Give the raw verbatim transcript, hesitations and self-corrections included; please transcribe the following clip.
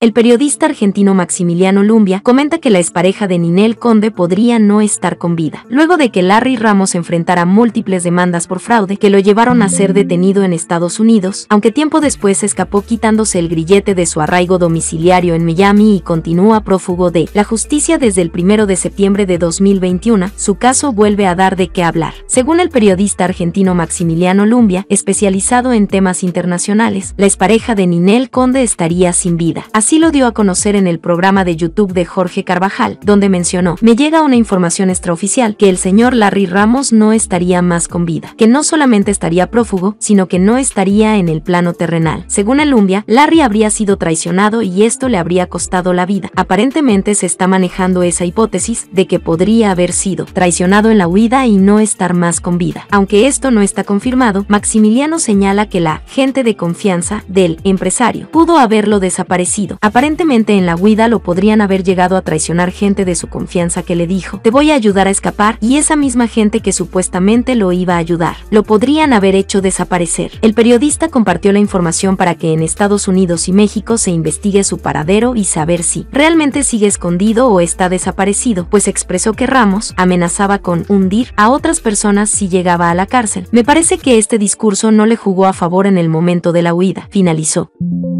El periodista argentino Maximiliano Lumbia comenta que la expareja de Ninel Conde podría no estar con vida, luego de que Larry Ramos enfrentara múltiples demandas por fraude que lo llevaron a ser detenido en Estados Unidos, aunque tiempo después escapó quitándose el grillete de su arraigo domiciliario en Miami y continúa prófugo de la justicia desde el primero de septiembre de dos mil veintiuno. Su caso vuelve a dar de qué hablar. Según el periodista argentino Maximiliano Lumbia, especializado en temas internacionales, la expareja de Ninel Conde estaría sin vida. Así lo dio a conocer en el programa de YouTube de Jorge Carvajal, donde mencionó: me llega una información extraoficial que el señor Larry Ramos no estaría más con vida, que no solamente estaría prófugo, sino que no estaría en el plano terrenal. Según el Lumbia, Larry habría sido traicionado y esto le habría costado la vida. Aparentemente se está manejando esa hipótesis de que podría haber sido traicionado en la huida y no estar más con vida. Aunque esto no está confirmado, Maximiliano señala que la gente de confianza del empresario pudo haberlo desaparecido. Aparentemente en la huida lo podrían haber llegado a traicionar gente de su confianza que le dijo: te voy a ayudar a escapar, y esa misma gente que supuestamente lo iba a ayudar, lo podrían haber hecho desaparecer. El periodista compartió la información para que en Estados Unidos y México se investigue su paradero y saber si realmente sigue escondido o está desaparecido, pues expresó que Ramos amenazaba con hundir a otras personas si llegaba a la cárcel. Me parece que este discurso no le jugó a favor en el momento de la huida, finalizó.